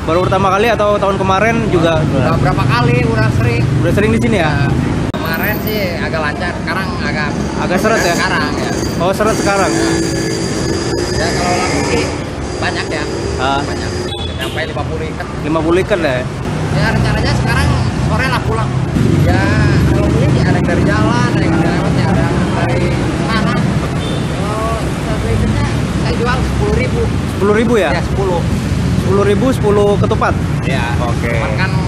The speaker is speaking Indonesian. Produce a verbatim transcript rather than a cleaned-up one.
Baru pertama kali atau tahun kemarin juga? Udah berapa kali, udah sering. Udah sering di sini ya? Ya, kemarin sih agak lancar, sekarang agak agak seret ya? Sekarang ya. Oh, seret sekarang. Ya, ya kalau laku sih banyak ya. Ah. Banyak. Sampai lima puluh ikat. lima puluh ikat ya? Ya rencananya sekarang sore lah pulang. Ya kalau beli ada yang dari jalan, ada yang dari lewatnya, ada yang dari mana. Kalau satu ikatnya saya jual sepuluh ribu. Sepuluh ribu ya? Ya sepuluh. Sepuluh ribu, sepuluh ketupat. Ya. Oke. Cuman kan